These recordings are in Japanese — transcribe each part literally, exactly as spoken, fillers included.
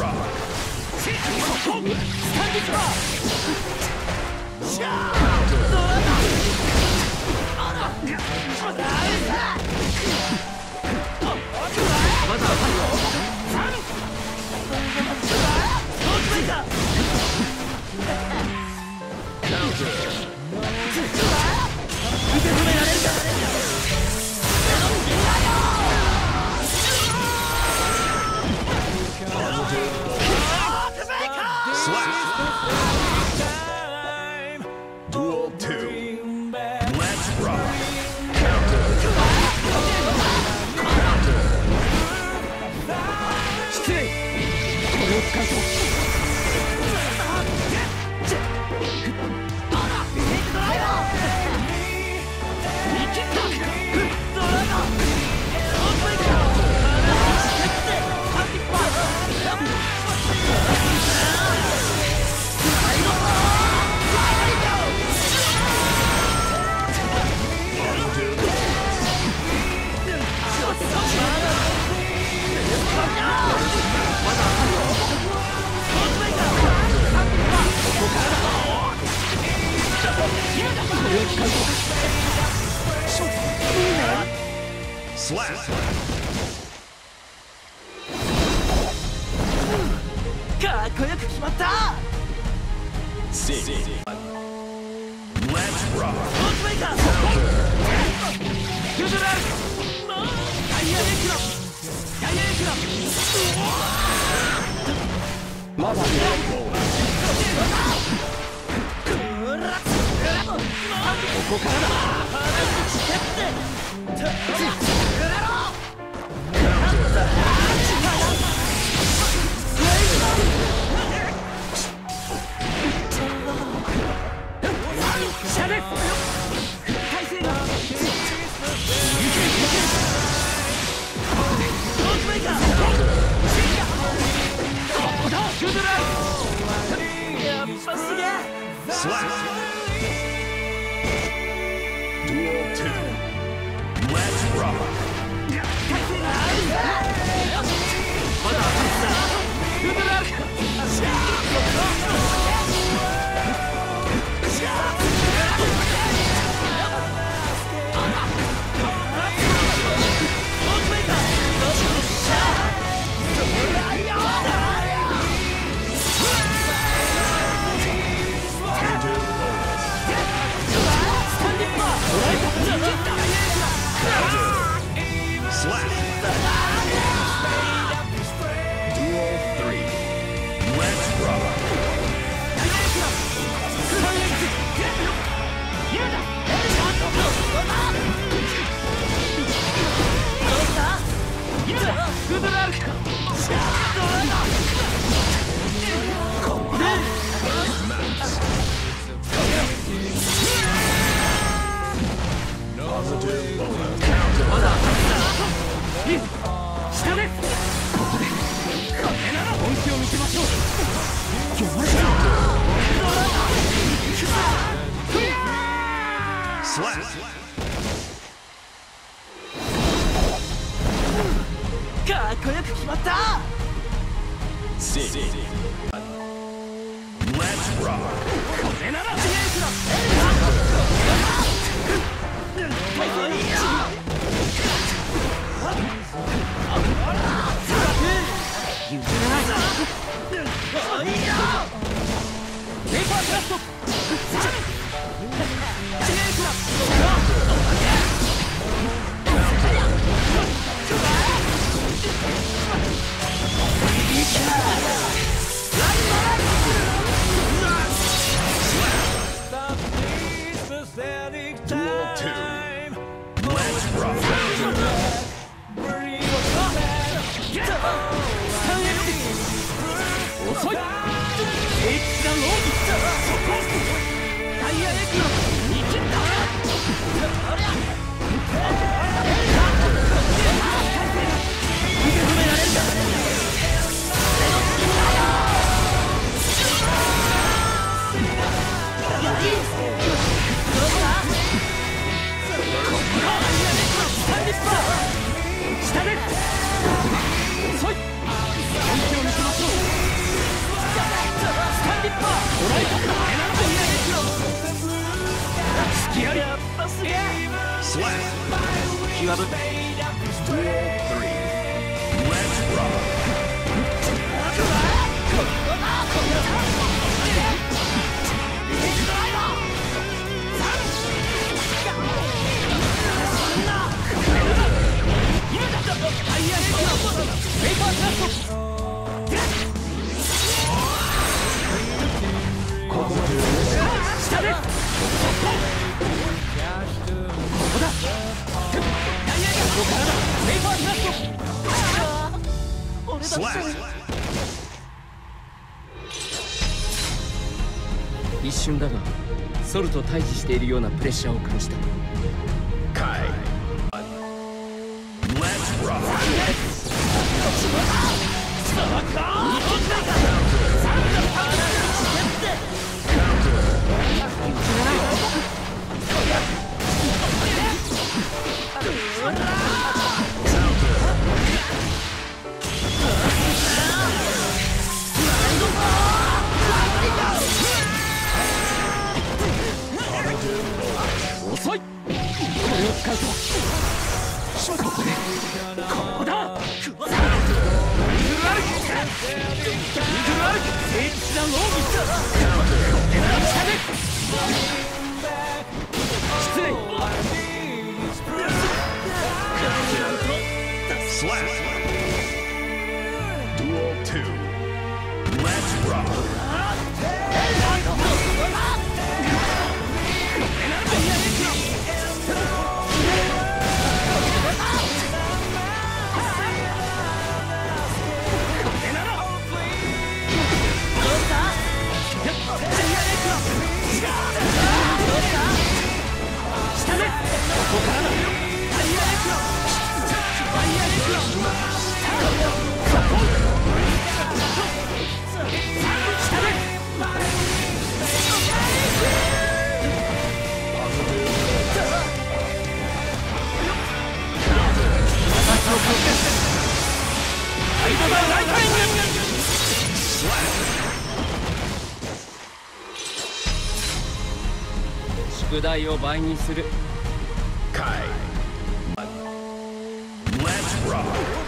rock. Duel two. Let's rock. Counter. Counter. Slap. Six. Let's rock. Slap. Duel two. Let's rock. Slap. Duel three. Let's rock. Positive bonus. Counter. Slap. Six. Let's rock. Duel two. Let's rock. Counter. ここまで下でここだここからだメイパーブラスト俺だ一瞬だがソルと対峙しているようなプレッシャーを感じた。 カイ Let's rock! 遅い。これを使うとここでここだ。イーグルアルクイーグルアルク聖地なローギ下で失礼。 Slap! Duel two. Let's rock! 宿題を倍にする。 カイ Let's rock!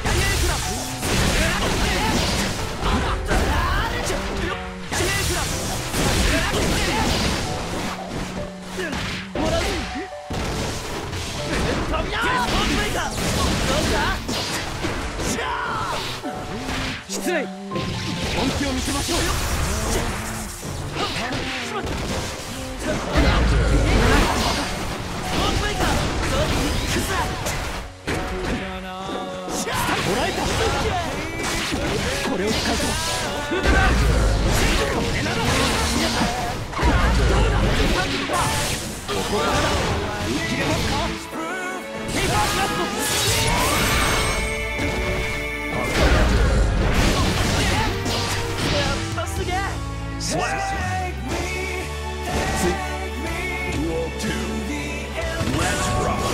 失礼。本気を見せましょう。もらえた。これを使うとフードだ。ここからだ。見切れますか。ペーパーブラスト。 Slap! Duel two. Let's rock!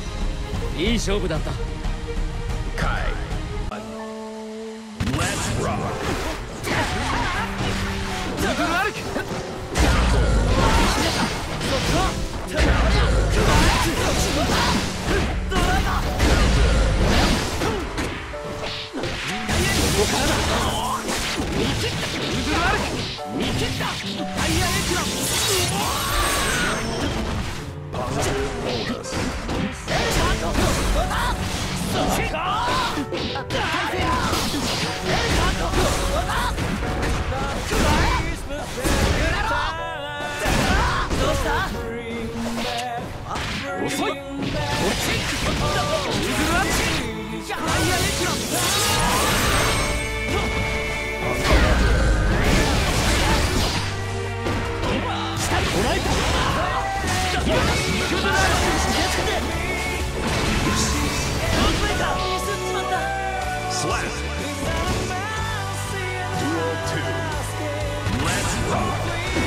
いい勝負だった。Kai. Let's rock. 遅い。 Slap. Duel two. Let's rock.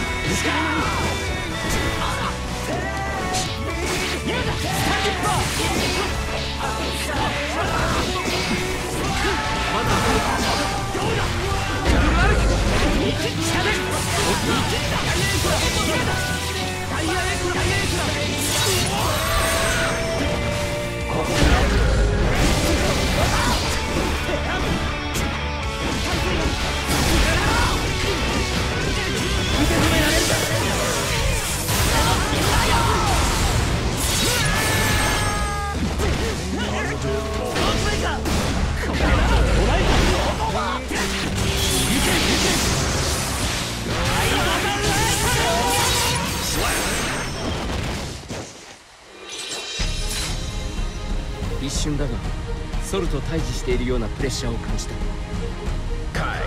一瞬だがソルと対峙しているようなプレッシャーを感じた。 Kai.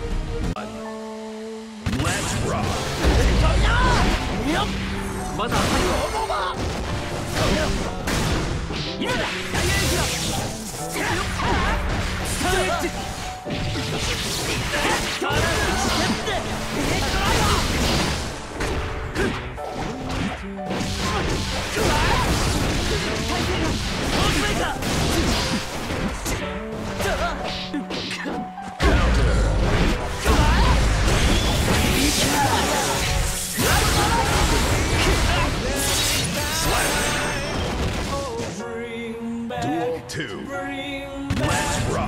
Let's rock. まだ当たりは今だ。スターエッジ。 Duel two. Let's rock.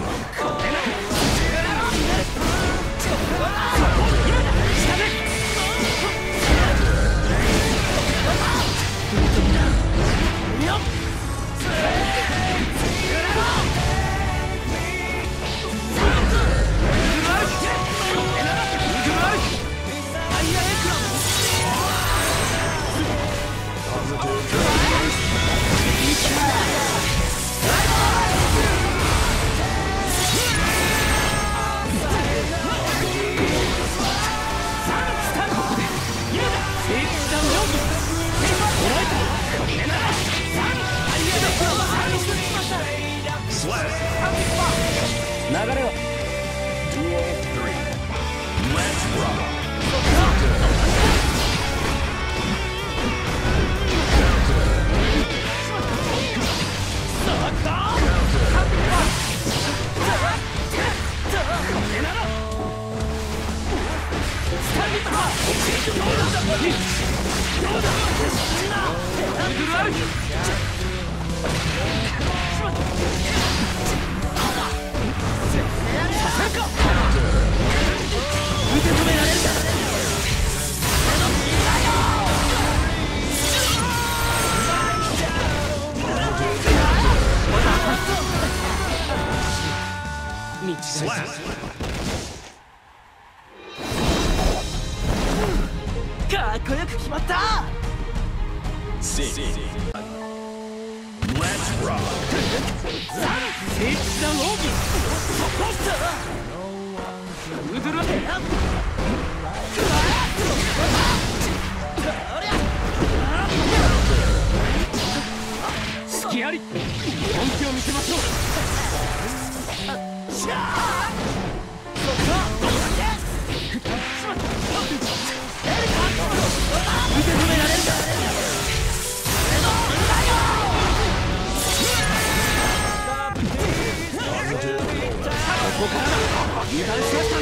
流れは Duel three. Let's rock. 道 Slap. かっこよく決まった。 Six. Let's rock. 聖地だローギウドラヘア隙あり本気を見せましょう。しゃあ受け止められるか。ここからだ。油断しました。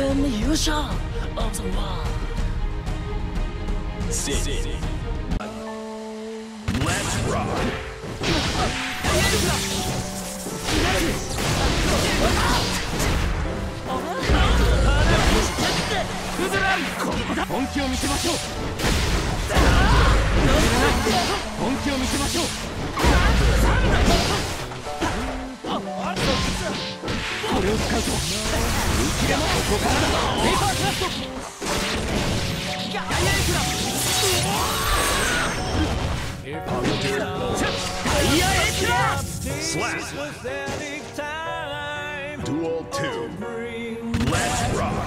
戦優勝 of the world. Six. Let's rock. 本気を見せましょう。本気を見せましょう。これを使うと一がここからだ。ペーパークラフトガイアエクラガイアエクラ Slap. Duel two. Let's rock.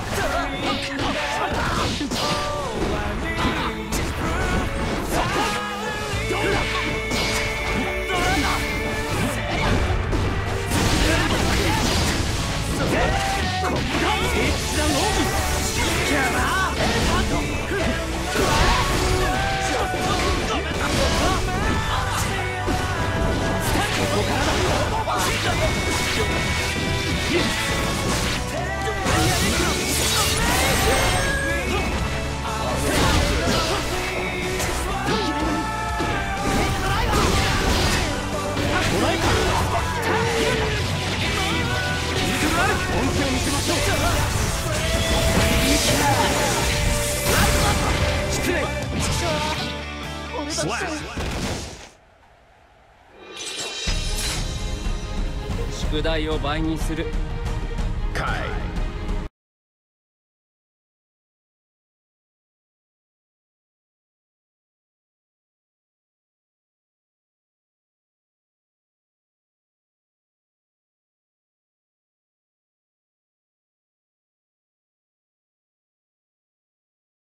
宿題を倍にする。 Kai.